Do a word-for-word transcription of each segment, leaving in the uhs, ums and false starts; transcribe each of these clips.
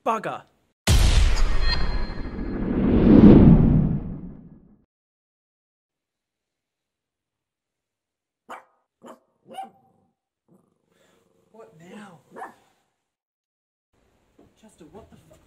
Bugger. What now? Chester, what the fuck?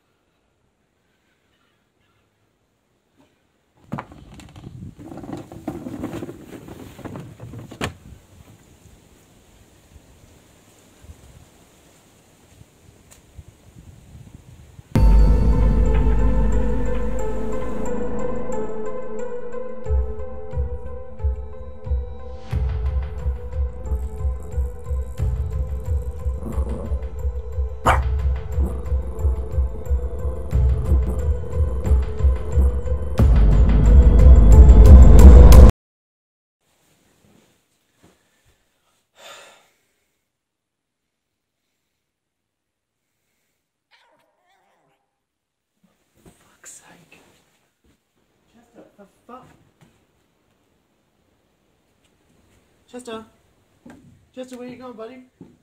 Fuck's sake. Chester, for fuck. Chester. Chester, where you going, buddy?